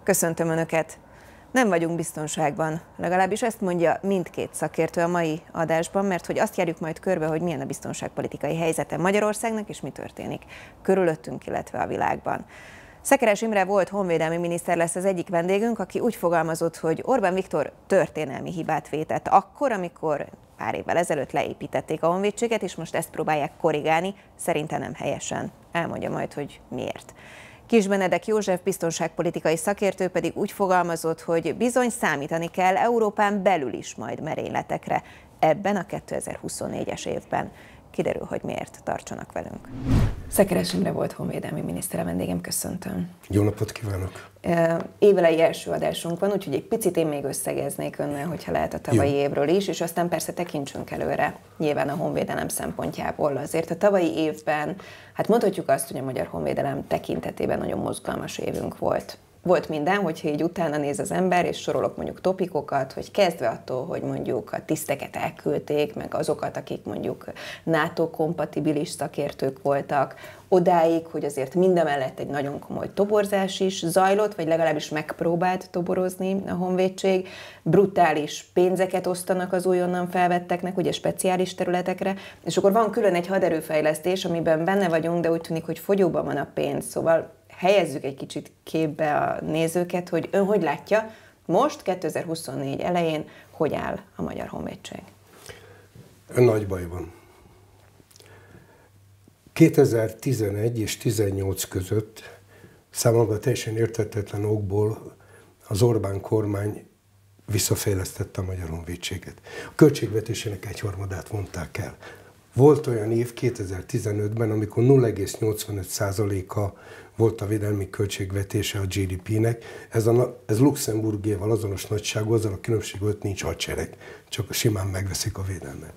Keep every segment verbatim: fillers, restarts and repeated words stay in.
Köszöntöm Önöket! Nem vagyunk biztonságban, legalábbis ezt mondja mindkét szakértő a mai adásban, mert hogy azt járjuk majd körbe, hogy milyen a biztonságpolitikai helyzete Magyarországnak, és mi történik körülöttünk, illetve a világban. Szekeres Imre volt honvédelmi miniszter lesz az egyik vendégünk, aki úgy fogalmazott, hogy Orbán Viktor történelmi hibát vétett akkor, amikor pár évvel ezelőtt leépítették a honvédséget, és most ezt próbálják korrigálni, szerinte nem helyesen. Elmondja majd, hogy miért. Kis Benedek József biztonságpolitikai szakértő pedig úgy fogalmazott, hogy bizony számítani kell Európán belül is majd merényletekre ebben a kétezer-huszonnégyes évben. Kiderül, hogy miért. Tartsanak velünk. Szekeres Imre volt honvédelmi miniszter, a vendégem, köszöntöm. Jó napot kívánok! Évelei első adásunk van, úgyhogy egy picit én még összegeznék önnel, hogyha lehet a tavalyi Jó. évről is, és aztán persze tekintsünk előre, nyilván a honvédelem szempontjából. Azért a tavalyi évben, hát mondhatjuk azt, hogy a magyar honvédelem tekintetében nagyon mozgalmas évünk volt. Volt minden, hogyha így utána néz az ember, és sorolok mondjuk topikokat, hogy kezdve attól, hogy mondjuk a tiszteket elküldték, meg azokat, akik mondjuk NATO-kompatibilis szakértők voltak, odáig, hogy azért mindemellett egy nagyon komoly toborzás is zajlott, vagy legalábbis megpróbált toborozni a honvédség, brutális pénzeket osztanak az újonnan felvetteknek, ugye speciális területekre, és akkor van külön egy haderőfejlesztés, amiben benne vagyunk, de úgy tűnik, hogy fogyóban van a pénz, szóval helyezzük egy kicsit képbe a nézőket, hogy ön hogy látja, most kétezer-huszonnégy elején hogy áll a magyar honvédség? Nagy bajban. kétezer-tizenegy és tizennyolc között számomra teljesen érthetetlen okból az Orbán kormány visszafejlesztette a magyar honvédséget. A költségvetésének egyharmadát vonták el. Volt olyan év kétezer-tizenötben, amikor nulla egész nyolcvanöt százaléka volt a védelmi költségvetése a gé dé pének. Ez, a, ez Luxemburgéval azonos nagyságú, azzal a különbség, hogy nincs hadsereg, csak simán megveszik a védelmet.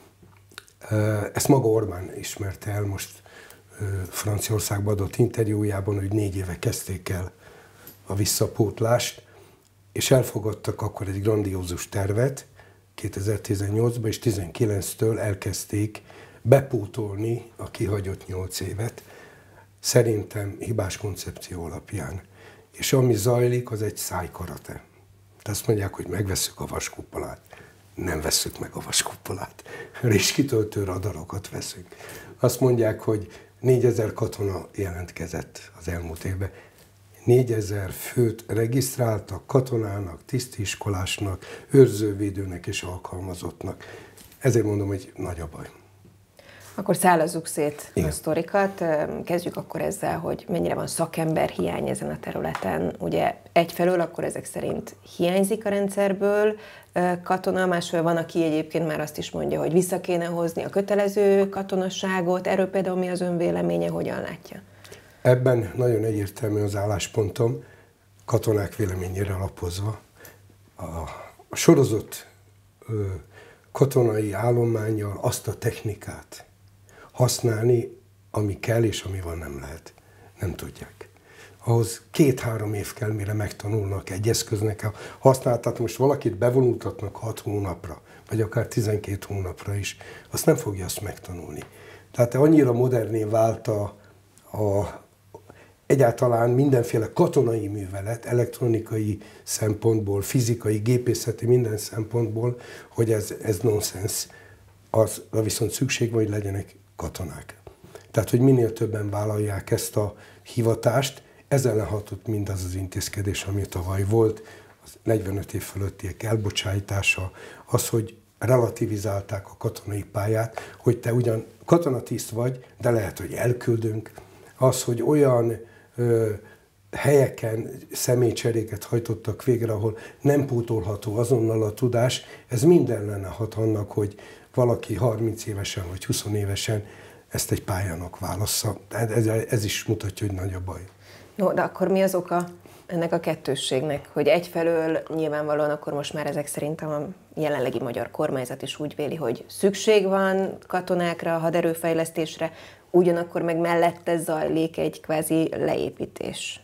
Ezt maga Orbán ismerte el most Franciaországban adott interjújában, hogy négy éve kezdték el a visszapótlást, és elfogadtak akkor egy grandiózus tervet kétezer-tizennyolcban, és tizenkilenctől elkezdték bepótolni a kihagyott nyolc évet, szerintem hibás koncepció alapján. És ami zajlik, az egy szájkarate. Azt mondják, hogy megvesszük a vaskupolát. Nem vesszük meg a vaskupolát. Réskitöltő radarokat veszünk. Azt mondják, hogy négyezer katona jelentkezett az elmúlt évben. négyezer főt regisztráltak katonának, tisztiskolásnak, őrzővédőnek és alkalmazottnak. Ezért mondom, hogy nagy a baj. Akkor szállazzuk szét Igen. a sztorikat. Kezdjük akkor ezzel, hogy mennyire van szakember hiány ezen a területen. Ugye egyfelől akkor ezek szerint hiányzik a rendszerből katona, másfelől van, aki egyébként már azt is mondja, hogy vissza kéne hozni a kötelező katonasságot. Erről például mi az ön véleménye, hogyan látja? Ebben nagyon egyértelmű az álláspontom, katonák véleményére alapozva. A, a sorozott ö, katonai állománnyal azt a technikát használni, ami kell és ami van nem lehet. Nem tudják. Ahhoz két-három év kell, mire megtanulnak egy eszköznek a használatát. Most valakit bevonultatnak hat hónapra, vagy akár tizenkét hónapra is, azt nem fogja azt megtanulni. Tehát annyira moderné vált a, a egyáltalán mindenféle katonai művelet, elektronikai szempontból, fizikai, gépészeti, minden szempontból, hogy ez, ez nonsens. Az, viszont szükség van, hogy legyenek katonák. Tehát, hogy minél többen vállalják ezt a hivatást, ezzel lehatott mindaz az intézkedés, ami tavaly volt, az negyvenöt év fölöttiek elbocsájtása, az, hogy relativizálták a katonai pályát, hogy te ugyan katonatiszt vagy, de lehet, hogy elküldünk, az, hogy olyan ö, helyeken személycseréket hajtottak végre, ahol nem pótolható azonnal a tudás, ez minden lenne hat annak, hogy valaki harminc évesen vagy húsz évesen ezt egy pályának válassza. Ez, ez is mutatja, hogy nagy a baj. No, de akkor mi az oka ennek a kettősségnek? Hogy egyfelől nyilvánvalóan akkor most már ezek szerint a jelenlegi magyar kormányzat is úgy véli, hogy szükség van katonákra, haderőfejlesztésre, ugyanakkor meg mellette zajlik egy kvázi leépítés.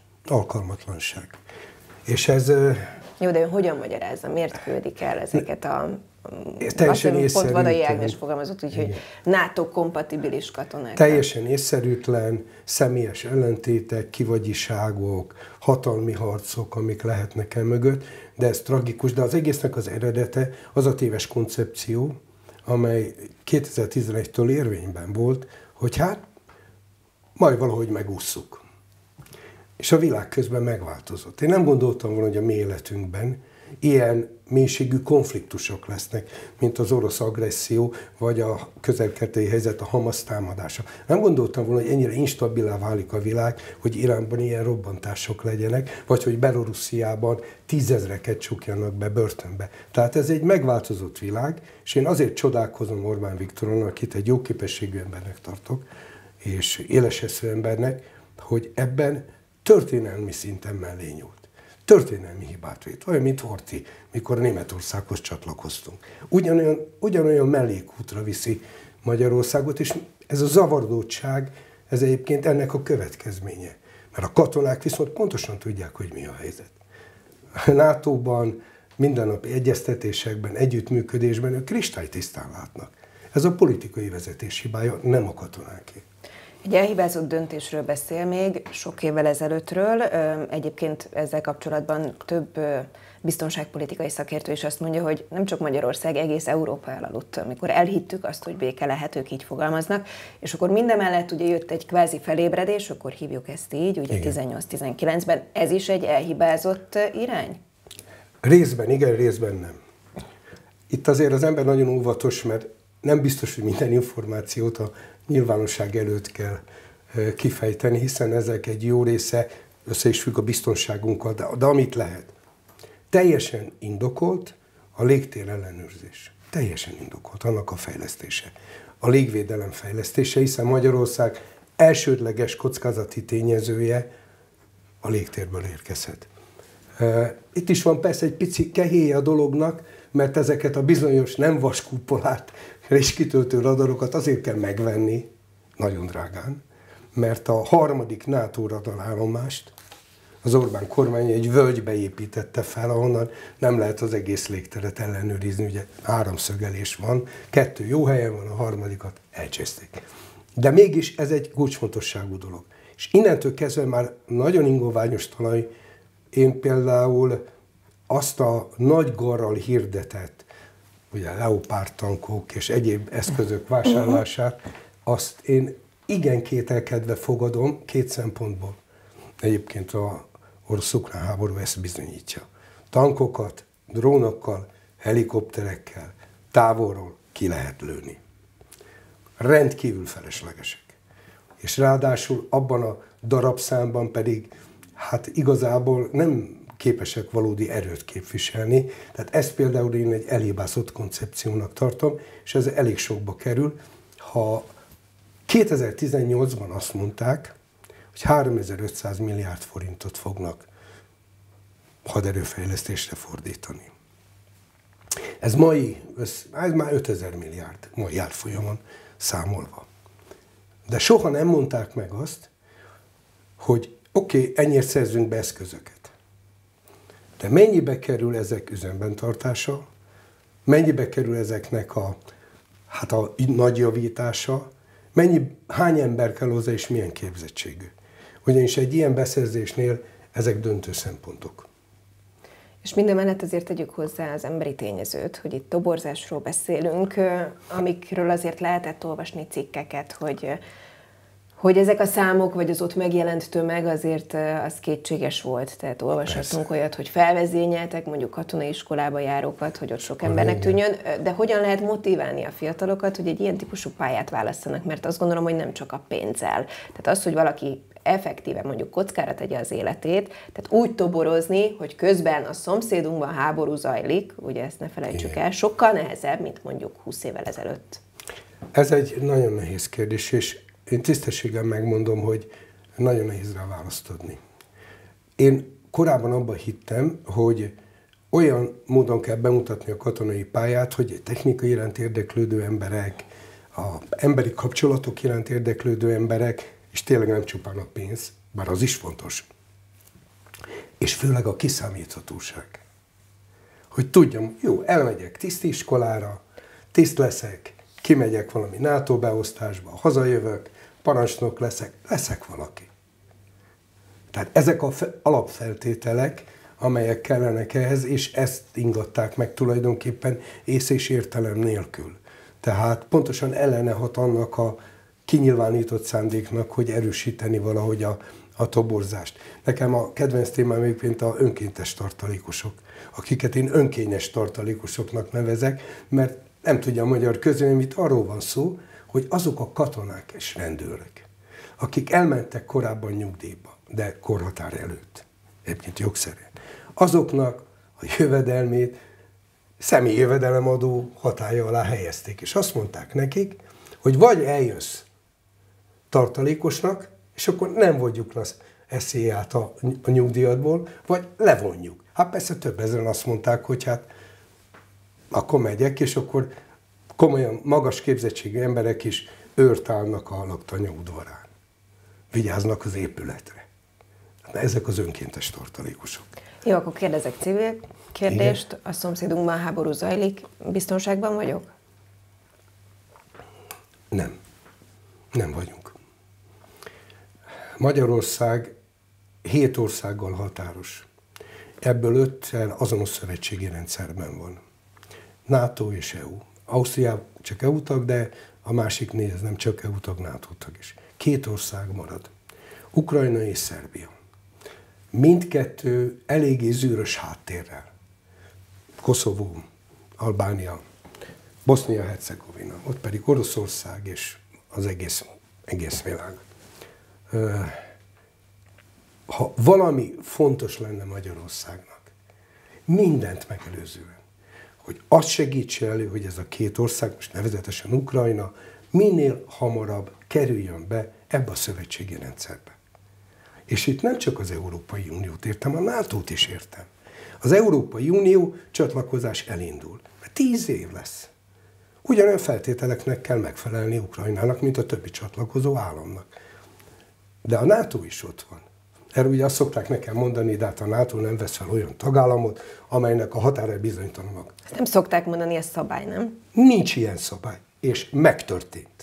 Alkalmatlanság. És ez... Jó, de ön hogyan magyarázza? Miért küldik el ezeket a teljesen észszerűtlen. Pont Vadai Ágnes fogalmazott, úgyhogy NATO-kompatibilis katonák. Teljesen észszerűtlen, személyes ellentétek, kivagyiságok, hatalmi harcok, amik lehetnek el mögött, de ez tragikus, de az egésznek az eredete az a téves koncepció, amely kétezer-tizenegytől érvényben volt, hogy hát majd valahogy megússzuk. És a világ közben megváltozott. Én nem gondoltam volna, hogy a mi életünkben ilyen mélységű konfliktusok lesznek, mint az orosz agresszió, vagy a közel-keleti helyzet, a Hamasz támadása. Nem gondoltam volna, hogy ennyire instabilá válik a világ, hogy Iránban ilyen robbantások legyenek, vagy hogy Belorussziában tízezreket csukjanak be börtönbe. Tehát ez egy megváltozott világ, és én azért csodálkozom Orbán Viktoron, akit egy jó képességű embernek tartok, és éleseszű embernek, hogy ebben történelmi szinten mellé nyúlt. Történelmi hibát vét, olyan, mint Horthy, mikor Németországhoz csatlakoztunk. Ugyanolyan, ugyanolyan mellékútra viszi Magyarországot, és ez a zavarodóság, ez egyébként ennek a következménye. Mert a katonák viszont pontosan tudják, hogy mi a helyzet. A nátóban, mindennapi egyeztetésekben, együttműködésben ők kristálytisztán látnak. Ez a politikai vezetés hibája, nem a katonáké. Egy elhibázott döntésről beszél még, sok évvel ezelőttről. Egyébként ezzel kapcsolatban több biztonságpolitikai szakértő is azt mondja, hogy nem csak Magyarország, egész Európa elaludt, amikor elhittük azt, hogy béke lehet, ők így fogalmaznak, és akkor mindemellett ugye jött egy kvázi felébredés, akkor hívjuk ezt így, ugye tizennyolc-tizenkilencben. Ez is egy elhibázott irány? Részben igen, részben nem. Itt azért az ember nagyon óvatos, mert nem biztos, hogy minden információt a nyilvánosság előtt kell kifejteni, hiszen ezek egy jó része össze is függ a biztonságunkkal, de, de amit lehet. Teljesen indokolt a légtér ellenőrzés. Teljesen indokolt annak a fejlesztése. A légvédelem fejlesztése, hiszen Magyarország elsődleges kockázati tényezője a légtérből érkezhet. Itt is van persze egy pici kehéje a dolognak, mert ezeket a bizonyos nem vaskúpolált és kitöltő radarokat azért kell megvenni, nagyon drágán, mert a harmadik NATO radarállomást az Orbán kormány egy völgybe építette fel, ahonnan nem lehet az egész légteret ellenőrizni, ugye háromszögelés van, kettő jó helyen van, a harmadikat elcseszték. De mégis ez egy kulcsfontosságú dolog. És innentől kezdve már nagyon ingoványos talaj, én például azt a nagy garral hirdetett, ugye Leopard tankok és egyéb eszközök vásárlását, azt én igen kételkedve fogadom két szempontból. Egyébként a orosz-ukrán háború ezt bizonyítja. Tankokat, drónokkal, helikopterekkel távolról ki lehet lőni. Rendkívül feleslegesek. És ráadásul abban a darabszámban pedig hát igazából nem képesek valódi erőt képviselni. Tehát ezt például én egy elhibázott koncepciónak tartom, és ez elég sokba kerül. Ha kétezer-tizennyolcban azt mondták, hogy háromezer-ötszáz milliárd forintot fognak haderőfejlesztésre fordítani. Ez mai, ez már ötezer milliárd mai árfolyamon számolva. De soha nem mondták meg azt, hogy oké, okay, ennyire szerzünk be eszközöket. De mennyibe kerül ezek üzemben tartása, mennyibe kerül ezeknek a, hát a nagy javítása, mennyi, hány ember kell hozzá és milyen képzettségű. Ugyanis egy ilyen beszerzésnél ezek döntő szempontok. És mindemellett azért tegyük hozzá az emberi tényezőt, hogy itt toborzásról beszélünk, amikről azért lehetett olvasni cikkeket, hogy hogy ezek a számok, vagy az ott megjelent tömeg azért az kétséges volt. Tehát olvashatunk olyat, hogy felvezényeltek mondjuk katonai iskolába járókat, hogy ott sok embernek tűnjön, de hogyan lehet motiválni a fiatalokat, hogy egy ilyen típusú pályát válasszanak, mert azt gondolom, hogy nem csak a pénzzel. Tehát az, hogy valaki effektíve mondjuk kockára tegye az életét, tehát úgy toborozni, hogy közben a szomszédunkban háború zajlik, ugye ezt ne felejtsük el, sokkal nehezebb, mint mondjuk húsz évvel ezelőtt. Ez egy nagyon nehéz kérdés, és én tisztességgel megmondom, hogy nagyon nehéz rá választ adni. Én korábban abban hittem, hogy olyan módon kell bemutatni a katonai pályát, hogy technikai iránt érdeklődő emberek, az emberi kapcsolatok iránt érdeklődő emberek, és tényleg nem csupán a pénz, bár az is fontos, és főleg a kiszámíthatóság. Hogy tudjam, jó, elmegyek tisztiskolára, tiszt leszek, kimegyek valami NATO beosztásba, hazajövök, parancsnok leszek, leszek valaki. Tehát ezek a alapfeltételek, amelyek kellenek ehhez, és ezt ingatták meg tulajdonképpen ész és értelem nélkül. Tehát pontosan ellene hat annak a kinyilvánított szándéknak, hogy erősíteni valahogy a, a toborzást. Nekem a kedvenc témám egyébként a önkéntes tartalékosok, akiket én önkényes tartalékosoknak nevezek, mert nem tudja a magyar közvélemény, itt arról van szó, hogy azok a katonák és rendőrök, akik elmentek korábban nyugdíjba, de korhatár előtt, egyébként jogszerűen, azoknak a jövedelmét személyi jövedelemadó hatálya alá helyezték, és azt mondták nekik, hogy vagy eljössz tartalékosnak, és akkor nem vonjuk le eszélyát a, a nyugdíjadból, vagy levonjuk. Hát persze több ezeren azt mondták, hogy hát akkor megyek, és akkor komolyan magas képzettségű emberek is őrt állnak a laktanya udvarán. Vigyáznak az épületre. De ezek az önkéntes tartalékosok. Jó, akkor kérdezek civil kérdést. Igen? A szomszédunkban háború zajlik. Biztonságban vagyok? Nem. Nem vagyunk. Magyarország hét országgal határos. Ebből öttel azonos szövetségi rendszerben van. NATO és é u. Ausztria csak é u tag, de a másik négy nem csak é u tag, NATO tag is. Két ország marad. Ukrajna és Szerbia. Mindkettő eléggé zűrös háttérrel. Koszovó, Albánia, Bosznia-Hercegovina, ott pedig Oroszország és az egész, egész világ. Ha valami fontos lenne Magyarországnak, mindent megelőzően, hogy azt segítse elő, hogy ez a két ország, most nevezetesen Ukrajna, minél hamarabb kerüljön be ebbe a szövetségi rendszerbe. És itt nem csak az Európai Uniót értem, a nátót is értem. Az Európai Unió csatlakozás elindul. Mert tíz év lesz. Ugyanolyan feltételeknek kell megfelelni Ukrajnának, mint a többi csatlakozó államnak. De a NATO is ott van. Erről ugye azt szokták nekem mondani, de hát a NATO nem vesz fel olyan tagállamot, amelynek a határai bizonytalanok. Ezt nem szokták mondani, ez szabály, nem? Nincs ilyen szabály. És megtörtént.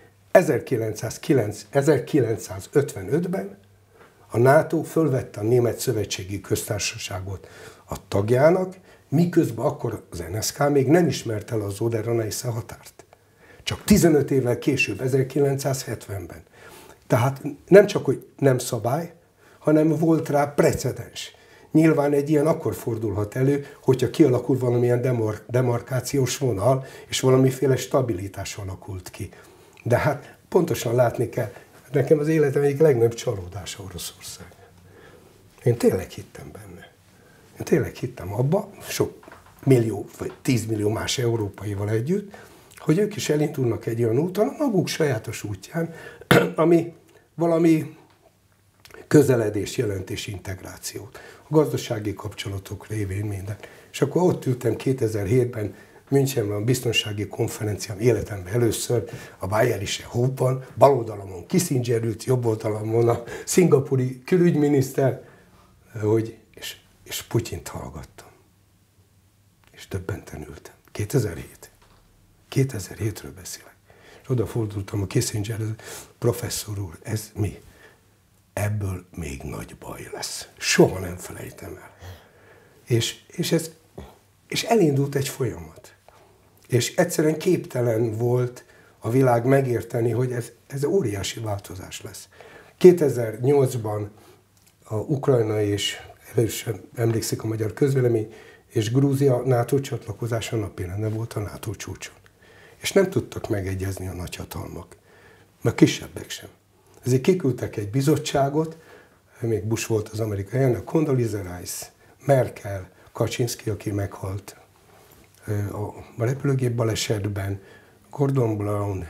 ezerkilencszázötvenötben a NATO fölvette a Német Szövetségi Köztársaságot a tagjának, miközben akkor az en es ká még nem ismerte el az Oder-Neisse határt. Csak tizenöt évvel később, ezerkilencszázhetvenben. Tehát nem csak, hogy nem szabály, hanem volt rá precedens. Nyilván egy ilyen akkor fordulhat elő, hogyha kialakul valamilyen demar- demarkációs vonal, és valamiféle stabilitás alakult ki. De hát pontosan látni kell, nekem az életem egyik legnagyobb csalódása Oroszország. Én tényleg hittem benne. Én tényleg hittem abba, sok millió vagy tízmillió más európaival együtt, hogy ők is elindulnak egy olyan úton, a maguk sajátos útján, ami valami közeledés jelent és integrációt. A gazdasági kapcsolatok révén minden. És akkor ott ültem kétezer-hétben Münchenben a biztonsági konferencián életemben először a Bayerische Hofban, bal oldalamon Kissinger ült, jobb oldalamon a szingapúri külügyminiszter, hogy, és, és Putyint hallgattam. És döbbenten ültem. kétezer-hét. kétezer-hétről beszélek. És odafordultam a Kissingerhez, professzor úr, ez mi? Ebből még nagy baj lesz. Soha nem felejtem el. És, és, ez, és elindult egy folyamat. És egyszerűen képtelen volt a világ megérteni, hogy ez, ez óriási változás lesz. kétezer-nyolcban a Ukrajna és erősen emlékszik a magyar közvélemény, és Grúzia NATO csatlakozása napirenden volt a NATO csúcson. És nem tudtak megegyezni a nagyhatalmak, meg kisebbek sem. Ezért kiküldtek egy bizottságot, még Bush volt az amerikai elnök, Condoleezza Rice, Merkel, Kaczynszki, aki meghalt a repülőgép balesetben, Gordon Brown,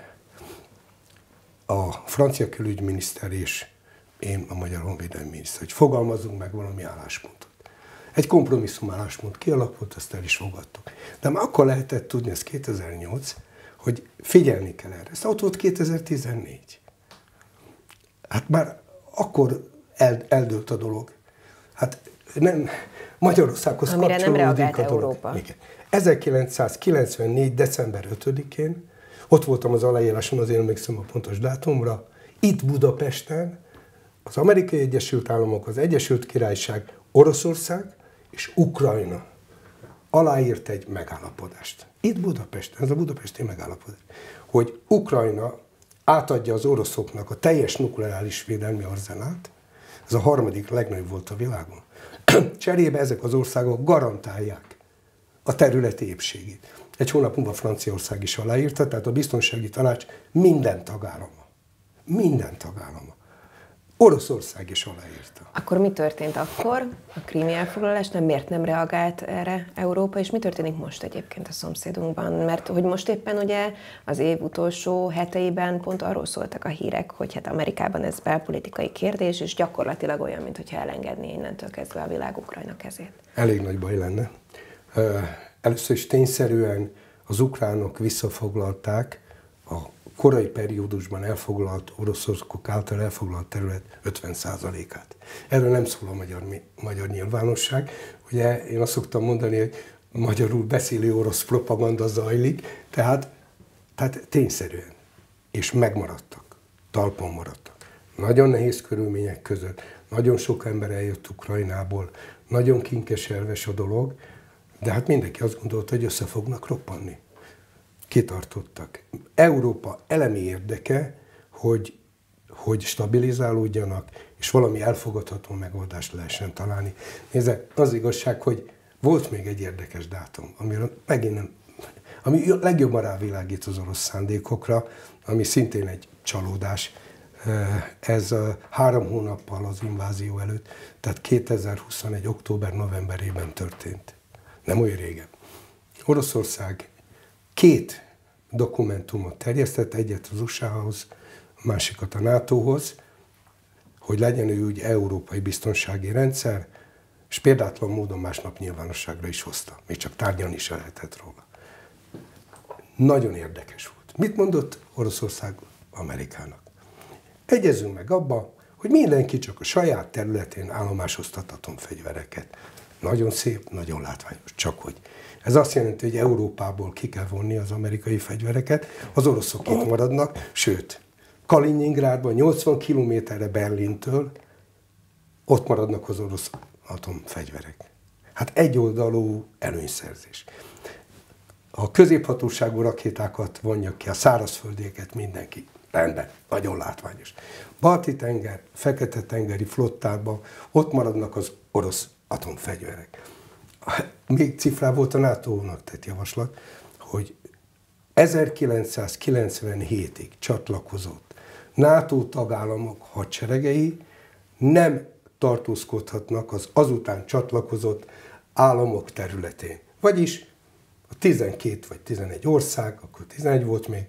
a francia külügyminiszter és én, a magyar honvédelmi miniszter, hogy fogalmazunk meg valami álláspontot. Egy kompromisszum álláspont kialakult, azt el is fogadtuk. De már akkor lehetett tudni, ez kétezer-nyolc, hogy figyelni kell erre. Ez ott volt kétezer-tizennégy. Hát már akkor el, eldőlt a dolog. Hát nem, Magyarországhoz amire kapcsolódik nem a dolog. Európa. Igen. ezerkilencszázkilencvennégy. december ötödikén ott voltam az aláíráson, azért emlékszem a pontos dátumra, itt Budapesten az Amerikai Egyesült Államok, az Egyesült Királyság, Oroszország és Ukrajna aláírt egy megállapodást. Itt Budapesten, ez a budapesti megállapodás, hogy Ukrajna átadja az oroszoknak a teljes nukleáris védelmi arzenát, ez a harmadik legnagyobb volt a világon. Cserébe ezek az országok garantálják a területi épségét. Egy hónap múlva Franciaország is aláírta, tehát a biztonsági tanács minden tagállama. Minden tagállama. Oroszország is aláírta. Akkor mi történt akkor a krími elfoglalásnál? Miért nem reagált erre Európa, és mi történik most egyébként a szomszédunkban? Mert hogy most éppen ugye az év utolsó heteiben pont arról szóltak a hírek, hogy hát Amerikában ez belpolitikai kérdés, és gyakorlatilag olyan, mintha elengedné innentől kezdve a világ Ukrajna kezét. Elég nagy baj lenne. Először is tényszerűen az ukránok visszafoglalták a korai periódusban elfoglalt, oroszok által elfoglalt terület ötven százalékát. Erről nem szól a magyar, magyar nyilvánosság. Ugye én azt szoktam mondani, hogy magyarul beszélő orosz propaganda zajlik, tehát, tehát tényszerűen. És megmaradtak, talpon maradtak. Nagyon nehéz körülmények között, nagyon sok ember eljött Ukrajnából, nagyon kinkeserves a dolog, de hát mindenki azt gondolta, hogy össze fognak roppanni. Kitartottak. Európa elemi érdeke, hogy, hogy stabilizálódjanak, és valami elfogadható megoldást lehessen találni. Nézze, az igazság, hogy volt még egy érdekes dátum, amiről megint nem, ami legjobban rávilágít az orosz szándékokra, ami szintén egy csalódás. Ez három hónappal az invázió előtt, tehát kétezer-huszonegy. október-novemberében történt. Nem olyan régen. Oroszország két dokumentumot terjesztett, egyet az u es á-hoz, a másikat a nátóhoz, hogy legyen ő úgy európai biztonsági rendszer, és példátlan módon másnap nyilvánosságra is hozta. Még csak tárgyalni is lehetett róla. Nagyon érdekes volt. Mit mondott Oroszország Amerikának? Egyezünk meg abba, hogy mindenki csak a saját területén állomásoztat atomfegyvereket. Nagyon szép, nagyon látványos, csak hogy. Ez azt jelenti, hogy Európából ki kell vonni az amerikai fegyvereket, az oroszok itt maradnak, sőt, Kaliningrádban nyolcvan kilométerre Berlintől ott maradnak az orosz atomfegyverek. Hát egyoldalú előnyszerzés. A középhatóságú rakétákat vonják ki, a szárazföldieket mindenki. Rendben, nagyon látványos. Balti-tenger, Fekete-tengeri flottában ott maradnak az orosz atomfegyverek. Még cifrá volt a nátónak tett javaslat, hogy ezerkilencszázkilencvenhétig csatlakozott NATO tagállamok hadseregei nem tartózkodhatnak az azután csatlakozott államok területén. Vagyis a tizenkét vagy tizenegy ország, akkor tizenegy volt még,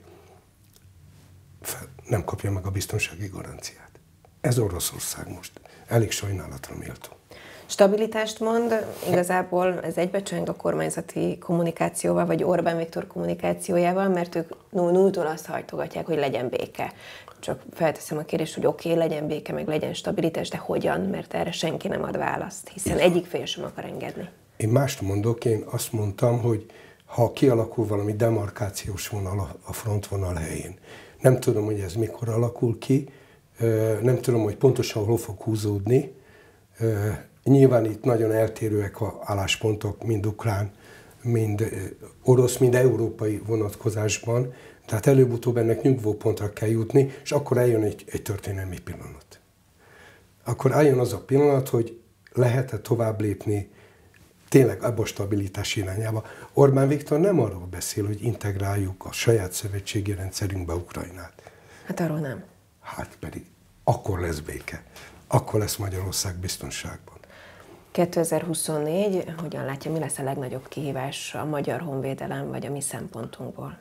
nem kapja meg a biztonsági garanciát. Ez Oroszország most. Elég sajnálatra méltó. Stabilitást mond, igazából ez egybecseng a kormányzati kommunikációval, vagy Orbán Viktor kommunikációjával, mert ők nulltól azt hajtogatják, hogy legyen béke. Csak felteszem a kérdést, hogy oké, okay, legyen béke, meg legyen stabilitás, de hogyan? Mert erre senki nem ad választ, hiszen egyik fél sem akar engedni. Én mást mondok, én azt mondtam, hogy ha kialakul valami demarkációs vonal a frontvonal helyén, nem tudom, hogy ez mikor alakul ki, nem tudom, hogy pontosan hol fog húzódni. Nyilván itt nagyon eltérőek az álláspontok, mind ukrán, mind orosz, mind európai vonatkozásban, tehát előbb-utóbb ennek nyugvópontra kell jutni, és akkor eljön egy, egy történelmi pillanat. Akkor eljön az a pillanat, hogy lehet-e tovább lépni tényleg abba a stabilitás irányába. Orbán Viktor nem arról beszél, hogy integráljuk a saját szövetségi rendszerünkbe Ukrajnát. Hát arról nem. Hát pedig akkor lesz béke. Akkor lesz Magyarország biztonságban. kétezer-huszonnégy, hogyan látja, mi lesz a legnagyobb kihívás a magyar honvédelem, vagy a mi szempontunkból?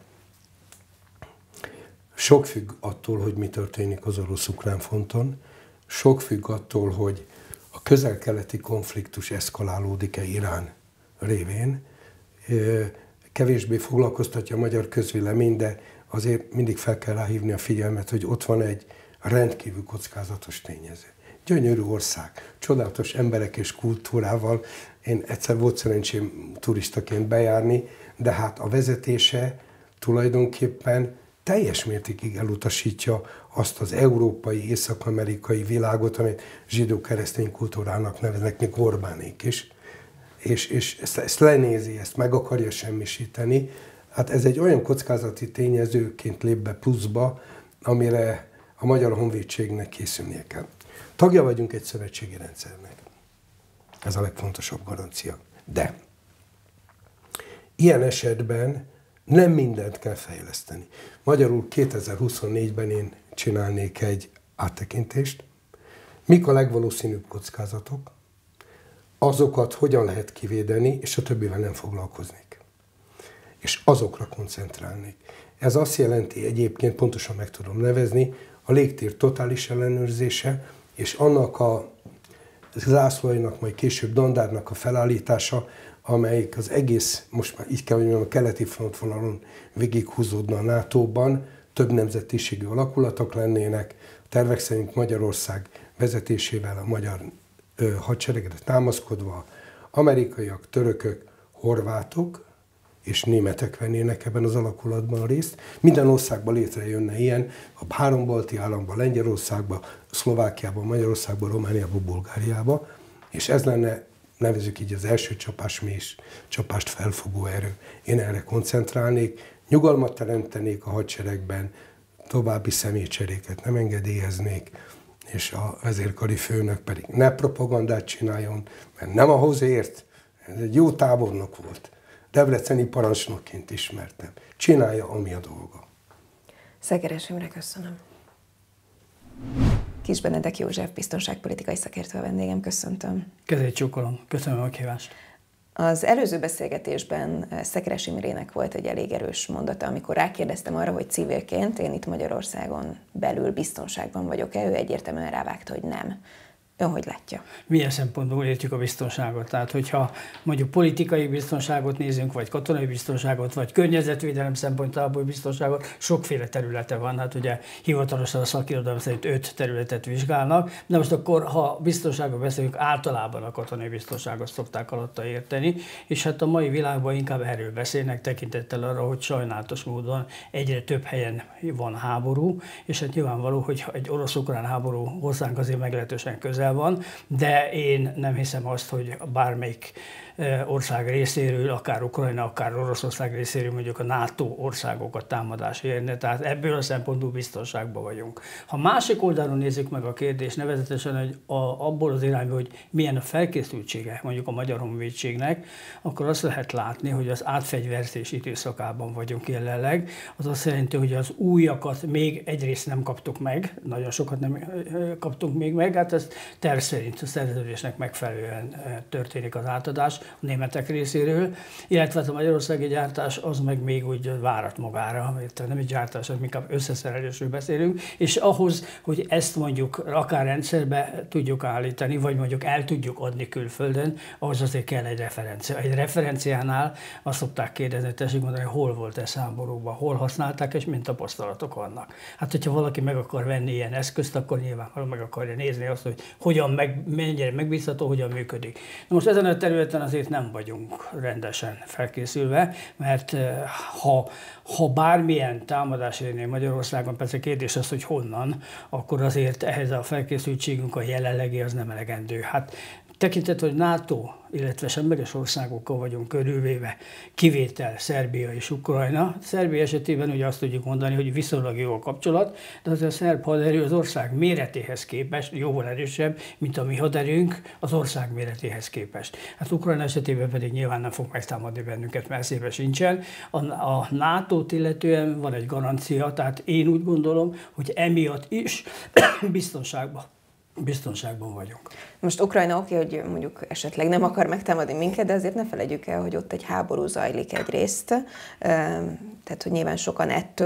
Sok függ attól, hogy mi történik az orosz-ukrán fronton. Sok függ attól, hogy a közel-keleti konfliktus eszkalálódik-e Irán révén. Kevésbé foglalkoztatja a magyar közvélemény, de azért mindig fel kell ráhívni a figyelmet, hogy ott van egy rendkívül kockázatos tényező. gyönyörű ország, csodálatos emberek és kultúrával. Én egyszer volt szerencsém turistaként bejárni, de hát a vezetése tulajdonképpen teljes mértékig elutasítja azt az európai, észak-amerikai világot, amit zsidó-keresztény kultúrának neveznek, még Orbánék is. És, és ezt, ezt lenézi, ezt meg akarja semmisíteni. Hát ez egy olyan kockázati tényezőként lép be pluszba, amire a Magyar Honvédségnek készülnie kell. Tagja vagyunk egy szövetségi rendszernek. Ez a legfontosabb garancia. De ilyen esetben nem mindent kell fejleszteni. Magyarul kétezer-huszonnégyben én csinálnék egy áttekintést. Mik a legvalószínűbb kockázatok, azokat hogyan lehet kivédeni, és a többivel nem foglalkoznék. És azokra koncentrálnék. Ez azt jelenti egyébként, pontosan meg tudom nevezni, a légtér totális ellenőrzése, és annak a zászlóinak, majd később dandárnak a felállítása, amelyik az egész, most már így kell, hogy mondjam, a keleti frontvonalon végighúzódna a nátóban, több nemzetiségű alakulatok lennének, tervek szerint Magyarország vezetésével a magyar ö, hadseregre támaszkodva, amerikaiak, törökök, horvátok és németek vennének ebben az alakulatban részt. Minden országban létrejönne ilyen, a három balti államban, Lengyelországban, Szlovákiában, Magyarországban, Romániában, Bulgáriában, és ez lenne, nevezzük így, az első csapás, mi is csapást felfogó erő. Én erre koncentrálnék, nyugalmat teremtenék a hadseregben, további személycseréket nem engedélyeznék, és a vezérkari főnök pedig ne propagandát csináljon, mert nem ahhoz ért, ez egy jó tábornok volt. Debreceni parancsnokként ismertem. Csinálja, ami a dolga. Szekeres Imre, köszönöm. Kis Benedek József, biztonságpolitikai szakértő a vendégem, köszöntöm. Kezét csókolom, köszönöm a meghívást. Az előző beszélgetésben Szekeres Imrének volt egy elég erős mondata, amikor rákérdeztem arra, hogy civilként én itt Magyarországon belül biztonságban vagyok-e, ő egyértelműen rávágta, hogy nem. Ön hogy látja? Milyen szempontból értjük a biztonságot? Tehát, hogyha mondjuk politikai biztonságot nézünk, vagy katonai biztonságot, vagy környezetvédelem szempontjából biztonságot, sokféle területe van. Hát ugye hivatalosan a szakirodalom szerint öt területet vizsgálnak, de most akkor, ha biztonságról beszélünk, általában a katonai biztonságot szokták alatta érteni, és hát a mai világban inkább erről beszélnek, tekintettel arra, hogy sajnálatos módon egyre több helyen van háború, és hát nyilvánvaló, hogy egy orosz-ukrán háború hozzánk azért meglehetősen közel van, de én nem hiszem azt, hogy bármelyik ország részéről, akár Ukrajna, akár Oroszország részéről mondjuk a NATO országokat támadás érne, tehát ebből a szempontból biztonságban vagyunk. Ha másik oldalon nézzük meg a kérdést, nevezetesen, hogy a, abból az irányból, hogy milyen a felkészültsége mondjuk a Magyar Honvédségnek, akkor azt lehet látni, hogy az átfegyverzés időszakában vagyunk jelenleg. Az azt jelenti, hogy az újakat még egyrészt nem kaptuk meg, nagyon sokat nem kaptunk még meg, hát ez terv szerint a szerződésnek megfelelően történik az átadás a németek részéről, illetve a magyarországi gyártás az meg még úgy várat magára, mert nem egy gyártás, hanem inkább összeszerelésről beszélünk, és ahhoz, hogy ezt mondjuk akár rendszerbe tudjuk állítani, vagy mondjuk el tudjuk adni külföldön, ahhoz azért kell egy referencia. Egy referenciánál azt szokták kérdezni, tessék mondani, hol volt ez háborúban, hol használták, és milyen tapasztalatok vannak. Hát, hogyha valaki meg akar venni ilyen eszközt, akkor nyilvánvalóan meg akarja nézni azt, hogy hogyan meg, mennyire megbízható, hogyan működik. Na most ezen a területen azért nem vagyunk rendesen felkészülve, mert ha, ha bármilyen támadás érné Magyarországon, persze kérdés az, hogy honnan, akkor azért ehhez a felkészültségünk a jelenlegi az nem elegendő. Hát tekintet, hogy NATO, illetve semleges országokkal vagyunk körülvéve, kivétel Szerbia és Ukrajna. Szerbia esetében ugye azt tudjuk mondani, hogy viszonylag jó a kapcsolat, de az a szerb haderő az ország méretéhez képest jóval erősebb, mint a mi haderőnk az ország méretéhez képest. Hát Ukrajna esetében pedig nyilván nem fog megtámadni bennünket, mert szépen sincsen. A, a nátót illetően van egy garancia, tehát én úgy gondolom, hogy emiatt is biztonságban. Biztonságban vagyunk. Most Ukrajna oké, hogy mondjuk esetleg nem akar megtámadni minket, de azért ne felejtjük el, hogy ott egy háború zajlik egyrészt, tehát hogy nyilván sokan ettől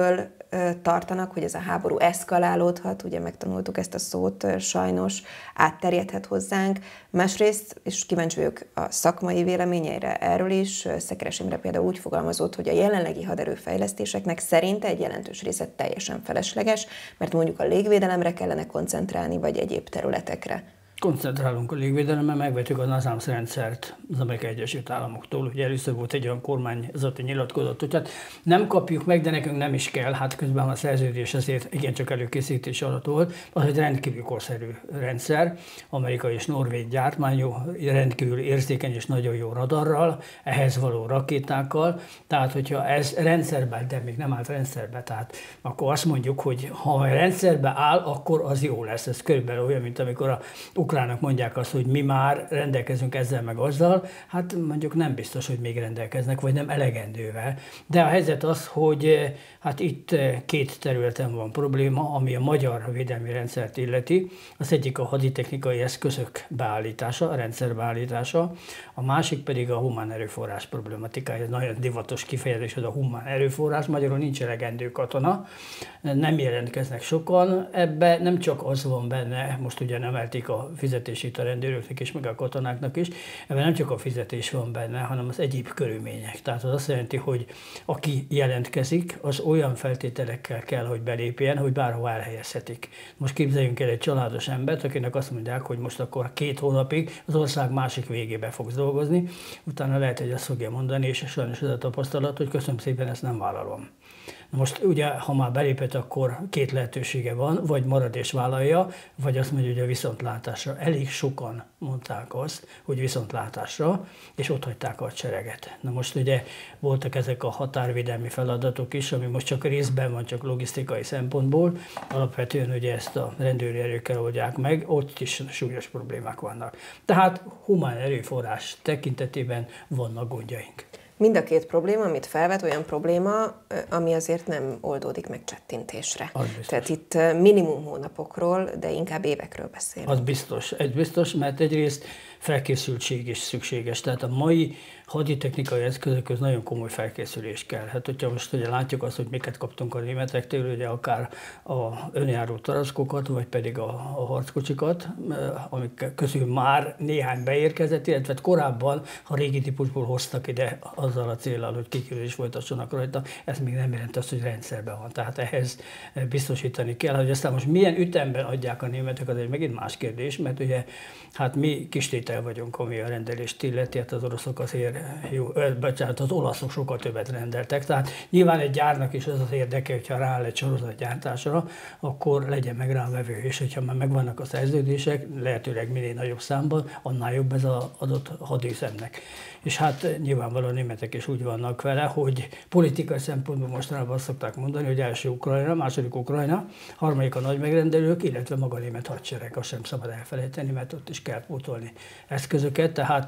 tartanak, hogy ez a háború eszkalálódhat, ugye megtanultuk ezt a szót, sajnos átterjedhet hozzánk. Másrészt, és kíváncsi vagyok a szakmai véleményeire erről is, Szekeres Imre például úgy fogalmazott, hogy a jelenlegi haderőfejlesztéseknek szerinte egy jelentős része teljesen felesleges, mert mondjuk a légvédelemre kellene koncentrálni, vagy egyéb területekre. Koncentrálunk a légvédelemre, megvettük a NASAMS rendszert az Amerikai Egyesült Államoktól. Ugye először volt egy olyan kormányzati nyilatkozat, hogy hát nem kapjuk meg, de nekünk nem is kell. Hát közben a szerződés azért igencsak előkészítés alatt volt. Az egy rendkívül korszerű rendszer, amerikai és norvég gyártmányú, rendkívül érzékeny és nagyon jó radarral, ehhez való rakétákkal. Tehát, hogyha ez rendszerben, de még nem állt rendszerben, tehát akkor azt mondjuk, hogy ha rendszerben áll, akkor az jó lesz. Ez körülbelül olyan, mint amikor a ukránok mondják azt, hogy mi már rendelkezünk ezzel meg azzal, hát mondjuk nem biztos, hogy még rendelkeznek, vagy nem elegendővel. De a helyzet az, hogy hát itt két területen van probléma, ami a magyar védelmi rendszert illeti. Az egyik a haditechnikai eszközök beállítása, a rendszer beállítása, a másik pedig a humán erőforrás problematikája. Ez nagyon divatos kifejezés, hogy a humán erőforrás, magyarul nincs elegendő katona, nem jelentkeznek sokan. Ebbe nem csak az van benne, most ugye emelték a fizetését a rendőröknek és meg a katonáknak is, ebben nem csak a fizetés van benne, hanem az egyéb körülmények. Tehát az azt jelenti, hogy aki jelentkezik, az olyan feltételekkel kell, hogy belépjen, hogy bárhol elhelyezhetik. Most képzeljünk el egy családos embert, akinek azt mondják, hogy most akkor két hónapig az ország másik végébe fogsz dolgozni, utána lehet, hogy azt fogja mondani, és sajnos ez a tapasztalat, hogy köszönöm szépen, ezt nem vállalom. Na most ugye, ha már belépett, akkor két lehetősége van, vagy marad és vállalja, vagy azt mondja, hogy a viszontlátásra. Elég sokan mondták azt, hogy viszontlátásra, és ott hagyták a hadsereget. Na most ugye voltak ezek a határvédelmi feladatok is, ami most csak részben van, csak logisztikai szempontból. Alapvetően ugye ezt a rendőri erőkkel oldják meg, ott is súlyos problémák vannak. Tehát humán erőforrás tekintetében vannak gondjaink. Mind a két probléma, amit felvet, olyan probléma, ami azért nem oldódik meg csettintésre. Tehát itt minimum hónapokról, de inkább évekről beszélünk. Az biztos. Egy biztos, mert egyrészt felkészültség is szükséges. Tehát a mai haditechnikai eszközökhöz nagyon komoly felkészülés kell. Hát, hogyha most ugye látjuk azt, hogy miket kaptunk a németektől, ugye akár a önjáró taraszkokat, vagy pedig a, a harckocsikat, amik közül már néhány beérkezett, illetve korábban a régi típusból hoztak ide azzal a céllal, hogy kiküldés folytassanak rajta. Ez még nem jelent azt, hogy rendszerben van. Tehát ehhez biztosítani kell, hogy aztán most milyen ütemben adják a németek, az egy megint más kérdés, mert ugye hát mi kistétel vagyunk, ami a rendelést illeti, hát az oroszok azért jó, bocsánat, az olaszok sokkal többet rendeltek, tehát nyilván egy gyárnak is az az érdeke, hogyha rááll egy sorozatgyártásra, akkor legyen meg rá a vevő, és hogyha már megvannak a szerződések, lehetőleg minél nagyobb számban, annál jobb ez az adott hadüzemnek. És hát nyilvánvalóan a németek is úgy vannak vele, hogy politikai szempontból mostanában azt szokták mondani, hogy első Ukrajna, második Ukrajna, harmadik a nagy megrendelők, illetve maga a német hadsereg, azt sem szabad elfelejteni, mert ott is kell pótolni eszközöket, tehát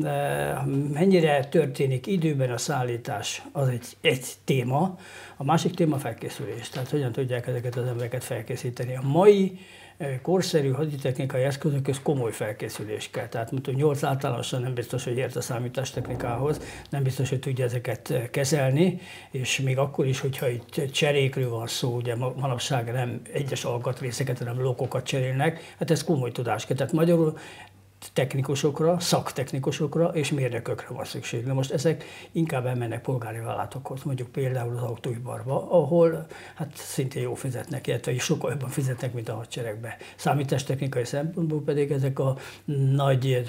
mennyire történik időben a szállítás, az egy, egy téma. A másik téma a felkészülés, tehát hogyan tudják ezeket az embereket felkészíteni. A mai korszerű haditechnikai eszközökhöz komoly felkészülés kell. Tehát mondjuk nyolc általánosan nem biztos, hogy ért a számítástechnikához, nem biztos, hogy tudja ezeket kezelni, és még akkor is, hogyha itt cserékről van szó, ugye manapság nem egyes alkatrészeket, hanem lokokat cserélnek, hát ez komoly tudás kell. Tehát magyarul technikusokra, szaktechnikusokra és mérnökökre van szükség. De most ezek inkább elmennek polgári vállalatokhoz, mondjuk például az autóiparba, ahol hát szintén jó fizetnek, illetve sokkal jobban fizetnek, mint a hadseregbe. Számítástechnikai szempontból pedig ezek a nagy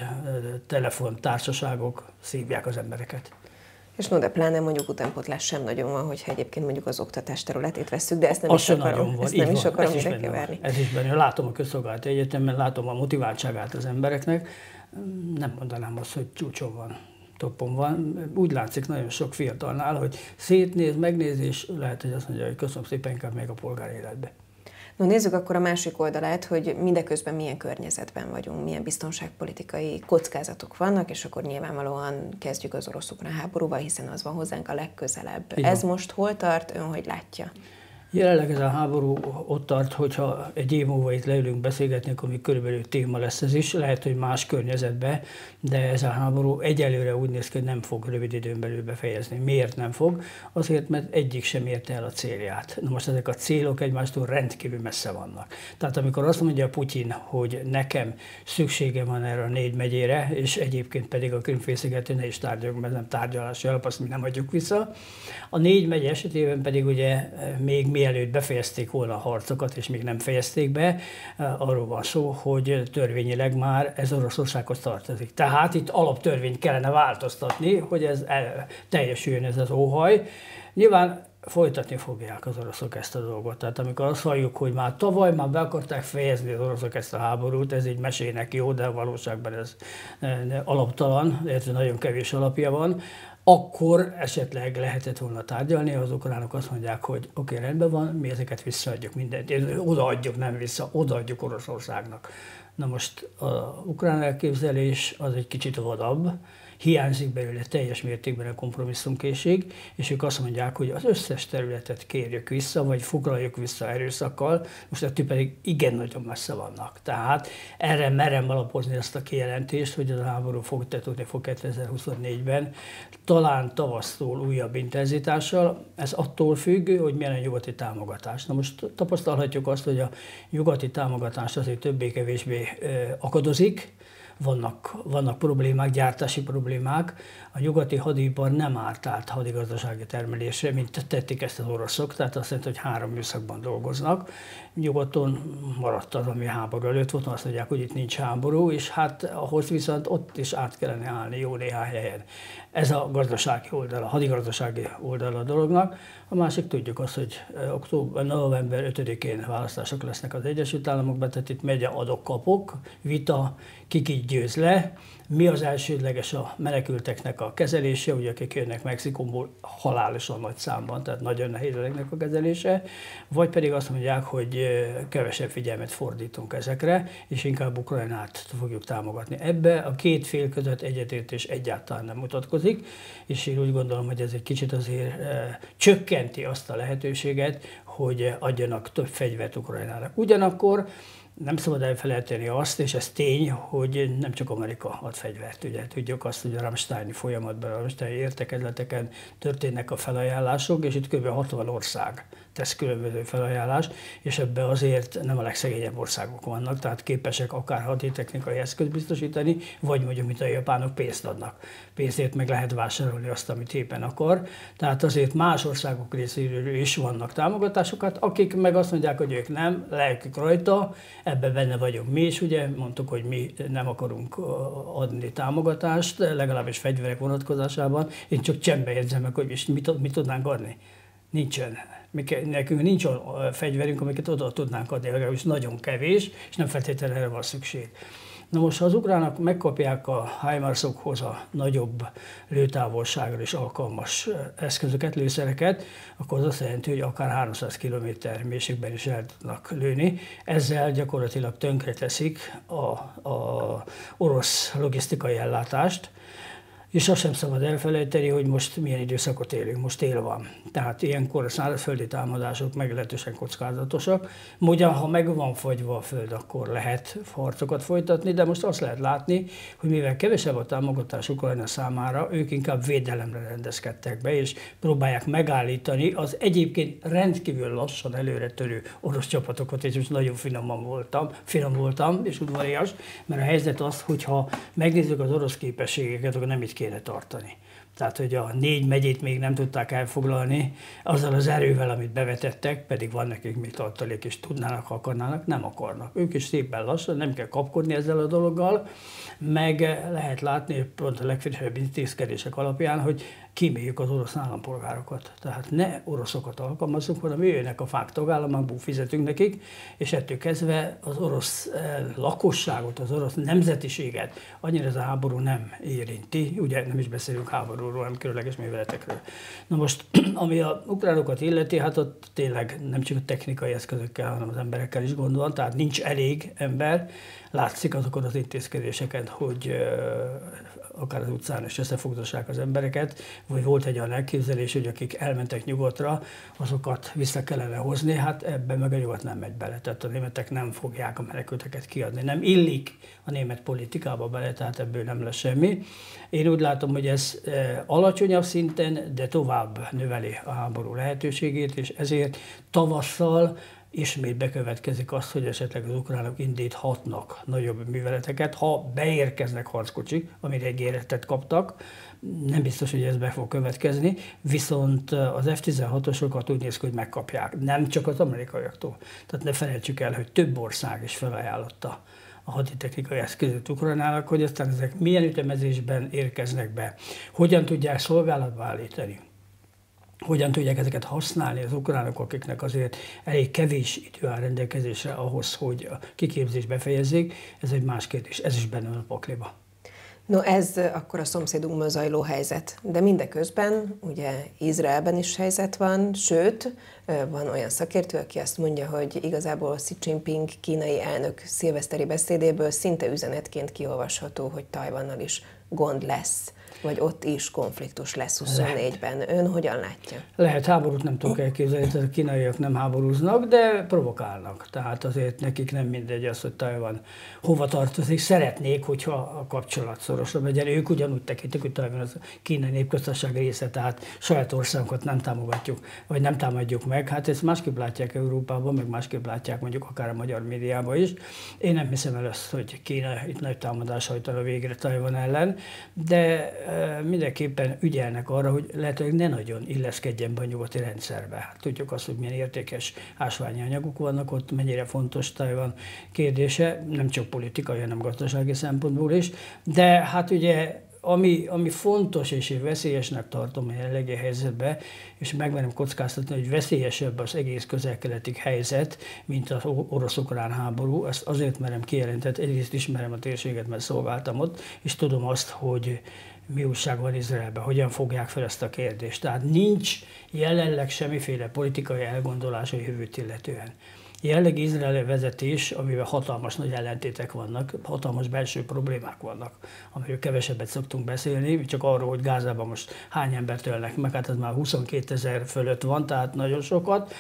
telefontársaságok szívják az embereket. És no, de pláne mondjuk utánpótlás sem nagyon van, hogyha egyébként mondjuk az oktatás területét vesszük, de ezt nem az is akarom, ezt nem is akarom ide keverni. Ez is benne. Látom a közszolgálati egyetemen, látom a motiváltságát az embereknek, nem mondanám azt, hogy csúcson van, toppon van. Úgy látszik nagyon sok fiatalnál, hogy szétnéz, megnéz, és lehet, hogy azt mondja, hogy köszönöm szépen, inkább még a polgári életbe. No, nézzük akkor a másik oldalát, hogy mindeközben milyen környezetben vagyunk, milyen biztonságpolitikai kockázatok vannak, és akkor nyilvánvalóan kezdjük az orosz-ukrán háborúval, hiszen az van hozzánk a legközelebb. Igen. Ez most hol tart, ön hogy látja? Jelenleg ez a háború ott tart, hogyha egy év múlva itt leülünk beszélgetni, akkor még körülbelül téma lesz ez is, lehet, hogy más környezetben, de ez a háború egyelőre úgy néz ki, hogy nem fog rövid időn belül befejezni. Miért nem fog? Azért, mert egyik sem érte el a célját. Na most ezek a célok egymástól rendkívül messze vannak. Tehát amikor azt mondja Putyin, hogy nekem szüksége van erre a négy megyére, és egyébként pedig a Krím-félszigetén ne is tárgyalunk, mert nem tárgyalási alap, azt mi nem adjuk vissza. A négy megye esetében pedig ugye még mielőtt befejezték volna a harcokat, és még nem fejezték be, arról van szó, hogy törvényileg már ez Oroszországhoz tartozik. Tehát itt alaptörvényt kellene változtatni, hogy ez el, teljesüljön ez az óhaj. Nyilván folytatni fogják az oroszok ezt a dolgot. Tehát amikor azt halljuk, hogy már tavaly már be akarták fejezni az oroszok ezt a háborút, ez így mesének jó, de valóságban ez alaptalan, illetve nagyon kevés alapja van, akkor esetleg lehetett volna tárgyalni, az ukránok azt mondják, hogy oké, okay, rendben van, mi ezeket visszaadjuk mindent, odaadjuk, nem vissza, odaadjuk Oroszországnak. Na most az ukrán elképzelés az egy kicsit vadabb, hiányzik belőle teljes mértékben a kompromisszumkészség, és ők azt mondják, hogy az összes területet kérjük vissza, vagy foglaljuk vissza erőszakkal, most ettől pedig igen nagyon messze vannak. Tehát erre merem alapozni ezt a kijelentést, hogy az háború folytatódni fog kétezer-huszonnégyben, talán tavasztól újabb intenzitással. Ez attól függ, hogy milyen a nyugati támogatás. Na most tapasztalhatjuk azt, hogy a nyugati támogatás azért többé-kevésbé akadozik, Vannak, vannak problémák, gyártási problémák. A nyugati hadipar nem árt át hadigazdasági termelésre, mint tették ezt az oroszok, tehát azt jelenti, hogy három műszakban dolgoznak. Nyugaton maradt az, ami háború előtt volt, azt mondják, hogy itt nincs háború, és hát ahhoz viszont ott is át kellene állni jó néhány helyen. Ez a gazdasági oldal, a hadigazdasági oldal a dolognak. A másik tudjuk azt, hogy október, november ötödikén választások lesznek az Egyesült Államokban, tehát itt megy a adok-kapok, vita, ki ki győz le, mi az elsődleges a menekülteknek a kezelése, ugye akik jönnek Mexikóból halálosan nagy számban, tehát nagyon nehéz ezeknek a kezelése, vagy pedig azt mondják, hogy kevesebb figyelmet fordítunk ezekre, és inkább Ukrajnát fogjuk támogatni. Ebbe a két fél között egyetértés egyáltalán nem mutatkozik, és én úgy gondolom, hogy ez egy kicsit azért e, csökkenti azt a lehetőséget, hogy adjanak több fegyvert Ukrajnának. Ugyanakkor nem szabad elfelejteni azt, és ez tény, hogy nem csak Amerika ad fegyvert. Ugye tudjuk azt, hogy a Rammsteini folyamatban, a Rammsteini értekezleteken történnek a felajánlások, és itt kb. hatvan ország tesz különböző felajánlást, és ebben azért nem a legszegényebb országok vannak, tehát képesek akár haditechnikai eszközt biztosítani, vagy mondjuk, mint a japánok pénzt adnak. Pénzért meg lehet vásárolni azt, amit éppen akar. Tehát azért más országok részéről is vannak támogatásokat, akik meg azt mondják, hogy ők nem, lelkük rajta, ebben benne vagyunk mi is, ugye mondtuk, hogy mi nem akarunk adni támogatást, legalábbis fegyverek vonatkozásában. Én csak csendben jegyzem meg, hogy mit, mit tudnánk adni. Nincsen. Nekünk nincs olyan fegyverünk, amiket oda tudnánk adni, legalábbis nagyon kevés, és nem feltétlenül erre van szükség. Na most, ha az ukránok megkapják a HIMARS-okhoz a nagyobb lőtávolságra is alkalmas eszközöket, lőszereket, akkor az azt jelenti, hogy akár háromszáz kilométer mélységben is el tudnak lőni. Ezzel gyakorlatilag tönkreteszik a, a orosz logisztikai ellátást, és azt sem szabad elfelejteni, hogy most milyen időszakot élünk, most tél van. Tehát ilyenkor a szárazföldi támadások meglehetősen kockázatosak. Ugyan, ha meg van fagyva a föld, akkor lehet harcokat folytatni, de most azt lehet látni, hogy mivel kevesebb a támogatás Ukrajna számára, ők inkább védelemre rendezkedtek be, és próbálják megállítani az egyébként rendkívül lassan előre törő orosz csapatokat, és most nagyon finoman voltam, finom voltam, és udvarias, mert a helyzet az, hogyha megnézzük az orosz képességeket, akkor nem így kéne tartani. Tehát, hogy a négy megyét még nem tudták elfoglalni, azzal az erővel, amit bevetettek, pedig van nekik még tartalék, és tudnának, ha akarnának, nem akarnak. Ők is szépen lassan, nem kell kapkodni ezzel a dologgal, meg lehet látni, pont a legfrissebb intézkedések alapján, hogy kíméljük az orosz állampolgárokat. Tehát ne oroszokat alkalmazzunk, hanem jöjjenek a fák tagállamából, fizetünk nekik, és ettől kezdve az orosz lakosságot, az orosz nemzetiséget annyira ez a háború nem érinti. Ugye nem is beszélünk háborúról, hanem különleges műveletekről. Na most, ami a ukránokat illeti, hát ott tényleg nem csak a technikai eszközökkel, hanem az emberekkel is gond van, tehát nincs elég ember. Látszik azokon az intézkedéseken, hogy akár az utcán is összefogdossák az embereket, vagy volt egy olyan elképzelés, hogy akik elmentek nyugatra, azokat vissza kellene hozni, hát ebben meg a nyugat nem megy bele. Tehát a németek nem fogják a menekülteket kiadni. Nem illik a német politikába bele, tehát ebből nem lesz semmi. Én úgy látom, hogy ez alacsonyabb szinten, de tovább növeli a háború lehetőségét, és ezért tavasszal ismét bekövetkezik az, hogy esetleg az ukránok indíthatnak nagyobb műveleteket, ha beérkeznek harckocsik, amire ígéretet kaptak. Nem biztos, hogy ez be fog következni, viszont az ef tizenhatosokat úgy néz ki, hogy megkapják, nem csak az amerikaiaktól. Tehát ne felejtsük el, hogy több ország is felajánlotta a haditechnikai eszközöt Ukrajnának, hogy aztán ezek milyen ütemezésben érkeznek be, hogyan tudják szolgálatba állítani, hogyan tudják ezeket használni az ukránok, akiknek azért elég kevés idő áll rendelkezésre ahhoz, hogy a kiképzést befejezzék, ez egy más kérdés, ez is benne van a pakliba. No, ez akkor a szomszédunkban zajló helyzet, de mindeközben ugye Izraelben is helyzet van, sőt, van olyan szakértő, aki azt mondja, hogy igazából Xi Jinping kínai elnök szilveszteri beszédéből szinte üzenetként kiolvasható, hogy Tajvannal is gond lesz, vagy ott is konfliktus lesz huszonnégyben. Ön hogyan látja? Lehet, háborút nem tudok elképzelni, tehát a kínaiak nem háborúznak, de provokálnak. Tehát azért nekik nem mindegy az, hogy Tajvan hova tartozik. Szeretnék, hogyha a kapcsolat szorosabb legyen. Ők ugyanúgy tekintik, hogy Tajvan az kínai népköztársaság része, tehát saját országunkat nem támogatjuk, vagy nem támadjuk meg. Hát ezt másképp látják Európában, meg másképp látják mondjuk akár a magyar médiában is. Én nem hiszem el azt, hogy Kína itt nagy támadás hajtana végre Tajvan ellen, de mindenképpen ügyelnek arra, hogy lehetőleg ne nagyon illeszkedjen be a nyugati rendszerbe. Tudjuk azt, hogy milyen értékes ásványi anyagok vannak ott, mennyire fontos Tajvan kérdése, nem csak politikai, hanem gazdasági szempontból is, de hát ugye Ami, ami fontos és én veszélyesnek tartom a jelenlegi helyzetben, és megmerem kockáztatni, hogy veszélyesebb az egész közel-keleti helyzet, mint az orosz-ukrán háború. Ezt azért merem kijelenteni, egyrészt ismerem a térséget, mert szolgáltam ott, és tudom azt, hogy mi újság van Izraelben, hogyan fogják fel ezt a kérdést. Tehát nincs jelenleg semmiféle politikai elgondolás a jövőt illetően. Jelenleg izraeli vezetés, amivel hatalmas nagy ellentétek vannak, hatalmas belső problémák vannak, amiről kevesebbet szoktunk beszélni, csak arról, hogy Gázában most hány embert ölnek meg, hát ez már huszonkétezer fölött van, tehát nagyon sokat.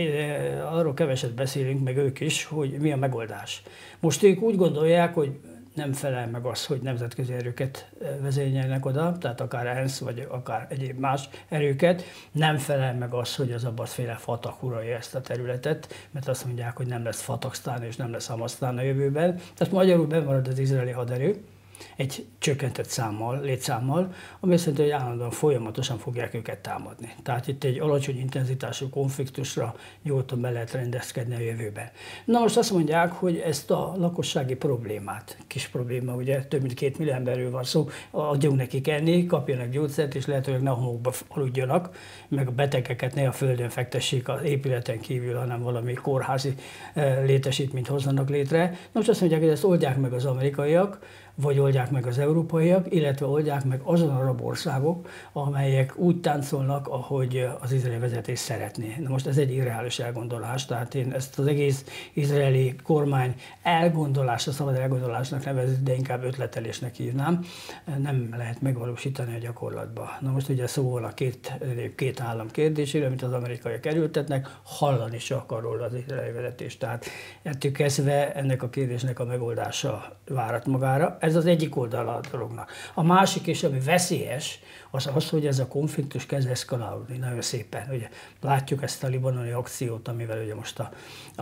Arról keveset beszélünk, meg ők is, hogy mi a megoldás. Most ők úgy gondolják, hogy nem felel meg az, hogy nemzetközi erőket vezényelnek oda, tehát akár ENSZ, vagy akár egyéb más erőket, nem felel meg az, hogy az Abbas-féle Fatah uralja ezt a területet, mert azt mondják, hogy nem lesz Fatahsztán és nem lesz Hamasztán a jövőben. Tehát magyarul bemarad az izraeli haderő, egy csökkentett számmal, létszámmal, ami azt jelenti, hogy állandóan folyamatosan fogják őket támadni. Tehát itt egy alacsony intenzitású konfliktusra nyugodtan be lehet rendezkedni a jövőben. Na most azt mondják, hogy ezt a lakossági problémát, kis probléma, ugye több mint két millió emberről van szó, adjunk nekik enni, kapjanak gyógyszert, és lehetőleg ne a homokba aludjanak, meg a betegeket ne a földön fektessék az épületen kívül, hanem valami kórházi létesítményt hozzanak létre. Na most azt mondják, hogy ezt oldják meg az amerikaiak, vagy oldják meg az európaiak, illetve oldják meg azon arab országok, amelyek úgy táncolnak, ahogy az izraeli vezetés szeretné. Na most ez egy irreális elgondolás, tehát én ezt az egész izraeli kormány elgondolása, szabad elgondolásnak nevezik, de inkább ötletelésnek hívnám, nem lehet megvalósítani a gyakorlatban. Na most ugye szó van a két, két állam kérdéséről, amit az amerikaiak erőltetnek, hallani se akar róla az izraeli vezetés. Tehát ettől kezdve ennek a kérdésnek a megoldása várat magára. Ez az egyik oldala a dolognak. A másik is, ami veszélyes, az az, hogy ez a konfliktus kezd eszkalálódni nagyon szépen. Ugye látjuk ezt a libanoni akciót, amivel ugye most a,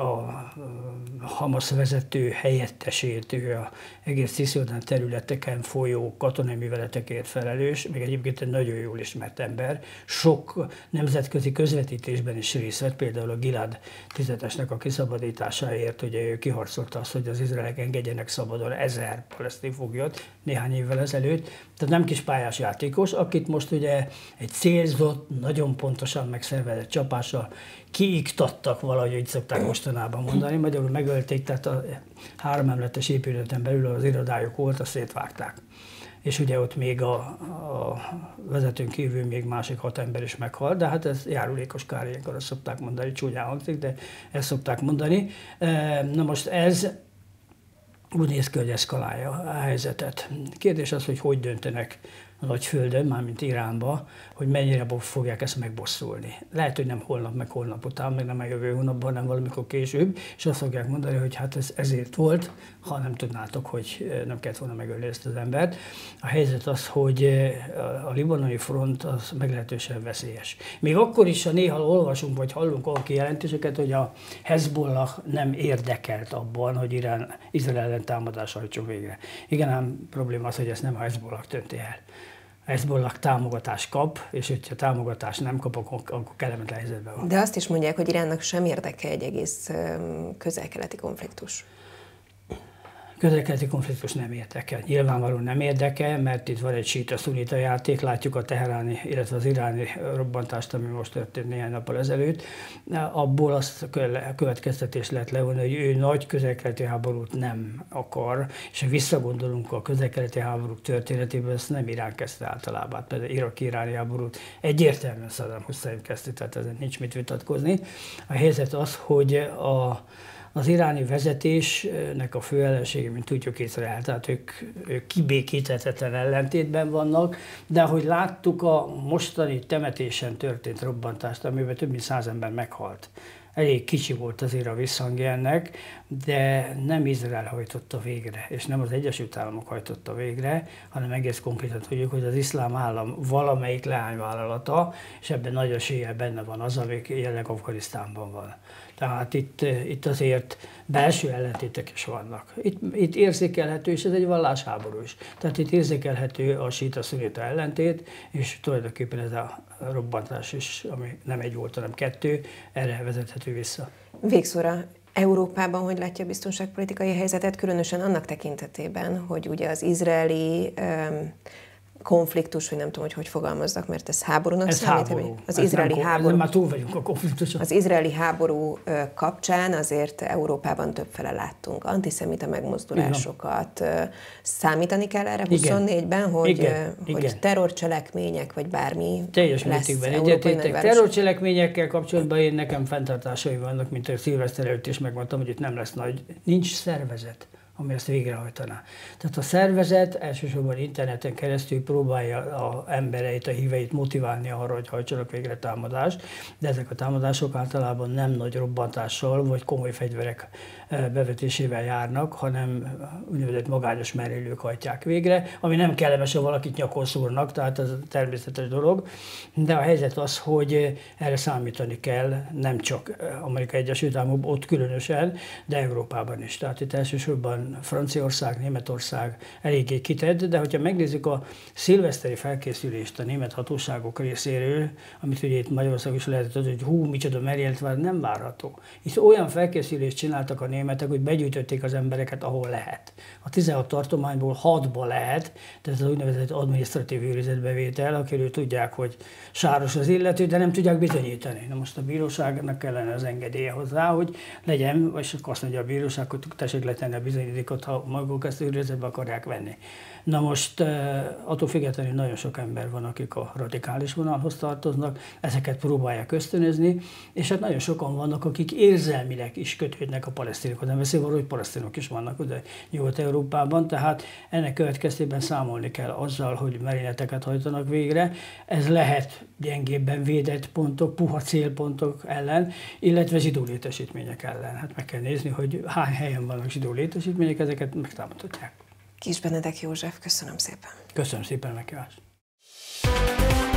a Hamas vezető helyettesét, ő a egész Cisjordan területeken folyó katonai műveletekért felelős, még egyébként egy nagyon jól ismert ember, sok nemzetközi közvetítésben is részt vett, például a Gilad tüzetesnek a kiszabadításáért, ugye ő kiharcolta azt, hogy az izraelek engedjenek szabadon ezer palesztin foglyot néhány évvel ezelőtt, tehát nem kis pályás játékos, akit most ugye egy célzott, nagyon pontosan megszervezett csapással kiiktattak valahogy, így szokták mostanában mondani, magyarul megölték, tehát a három emeletes épületen belül az irodájuk volt, azt szétvágták. És ugye ott még a, a vezetőn kívül még másik hat ember is meghalt, de hát ez járulékos kár, ilyenkor azt szokták mondani, csúnyán hangzik, de ezt szokták mondani. Na most ez úgy néz ki, hogy eszkalálja a helyzetet. Kérdés az, hogy hogy döntenek a Nagyföldön, mármint Iránba, hogy mennyire fogják ezt megbosszulni. Lehet, hogy nem holnap, meg holnap után, meg nem a jövő hónapban, nem valamikor később, és azt fogják mondani, hogy hát ez ezért volt, ha nem tudnátok, hogy nem kellett volna megölni ezt az embert. A helyzet az, hogy a libanoni front az meglehetősen veszélyes. Még akkor is, ha néha olvasunk vagy hallunk olyan kijelentéseket, hogy a Hezbollah nem érdekelt abban, hogy Irán, Izrael ellen támadás hajtson végre. Igen, ám probléma az, hogy ezt nem a Hezbollah dönti el. A Hezbollah támogatást kap, és hogyha támogatást nem kap, akkor, akkor kellemetlen helyzetben van. De azt is mondják, hogy Iránnak sem érdeke egy egész közel-keleti konfliktus. Közel-keleti konfliktus nem érdekel. Nyilvánvalóan nem érdekel, mert itt van egy síta-szunita játék, látjuk a teheráni, illetve az iráni robbantást, ami most történt néhány nappal ezelőtt. Abból azt a következtetést lehet levonni, hogy ő nagy közel-keleti háborút nem akar, és ha visszagondolunk a közel-keleti háborúk történetében, ezt nem Irán kezdte általában. Például iraki-iráni háborút egyértelműen Saddam Hussein kezdte, tehát ezen nincs mit vitatkozni. A helyzet az, hogy a Az iráni vezetésnek a fő ellensége, mint tudjuk, Izrael, tehát ők, ők kibékíthetetlen ellentétben vannak, de ahogy láttuk a mostani temetésen történt robbantást, amiben több mint száz ember meghalt. Elég kicsi volt azért a visszhangja ennek, de nem Izrael hajtotta végre, és nem az Egyesült Államok hajtotta végre, hanem egész konkrétan tudjuk, hogy az iszlám állam valamelyik leányvállalata, és ebben nagy eséllyel benne van az, ami jelenleg Afganisztánban van. Tehát itt, itt azért belső ellentétek is vannak. Itt, itt érzékelhető, és ez egy vallásháború is. Tehát itt érzékelhető a síta-szunita ellentét, és tulajdonképpen ez a robbantás is, ami nem egy volt, hanem kettő, erre vezethető vissza. Végszóra, Európában hogy látja a biztonságpolitikai helyzetet, különösen annak tekintetében, hogy ugye az izraeli um, konfliktus, vagy nem tudom, hogy hogy fogalmazzak, mert ez háborúnak ez számít. Háború. Az ez izraeli nem, háború. Már túl vagyunk a konfliktuson. Az izraeli háború kapcsán azért Európában többfele láttunk antiszemita megmozdulásokat. Igen. Számítani kell erre huszonnégyben, hogy, Igen. hogy Igen. terrorcselekmények, vagy bármi teljes lesz mértékben egyetértek. Terrorcselekményekkel kapcsolatban én nekem fenntartásai vannak, mint a szilveszter előtt is megmondtam, hogy itt nem lesz nagy, nincs szervezet, ami ezt végrehajtaná. Tehát a szervezet elsősorban interneten keresztül próbálja az embereit, a híveit motiválni arra, hogy hajtsanak végre támadást, de ezek a támadások általában nem nagy robbantással vagy komoly fegyverek bevetésével járnak, hanem úgynevezett magányos merénylők hajtják végre, ami nem kellemes, ha valakit nyakon szúrnak, tehát ez természetes dolog, de a helyzet az, hogy erre számítani kell, nem csak Amerikai Egyesült Államokban, ott különösen, de Európában is. Tehát itt elsősorban Franciaország, Németország eléggé kitett, de hogyha megnézzük a szilveszteri felkészülést a német hatóságok részéről, amit ugye itt Magyarországon is lehetett, hogy hú, micsoda merénylet vár, nem várható. Itt olyan felkészülést csináltak a németek, hogy begyűjtötték az embereket, ahol lehet. A tizenhat tartományból hatba lehet, de ez az úgynevezett adminisztratív őrizetbevétel, akiről tudják, hogy sáros az illető, de nem tudják bizonyítani. Na most a bíróságnak kellene az engedélye hozzá, hogy legyen, vagy csak azt mondja a bíróság, hogy tessék letenni a bizonyítékot, ha maguk ezt őrizetbe akarják venni. Na most attól függetlenül nagyon sok ember van, akik a radikális vonalhoz tartoznak, ezeket próbálják ösztönözni, és hát nagyon sokan vannak, akik érzelmileg is kötődnek a palesztinokhoz. Nem beszélve arról, hogy palesztinok is vannak ugye Nyugat-Európában, tehát ennek következtében számolni kell azzal, hogy merényleteket hajtanak végre. Ez lehet gyengébben védett pontok, puha célpontok ellen, illetve zsidó létesítmények ellen. Hát meg kell nézni, hogy hány helyen vannak zsidó létesítmények, ezeket megtámadhatják. Kis Benedek József, köszönöm szépen. Köszönöm szépen a meghívást.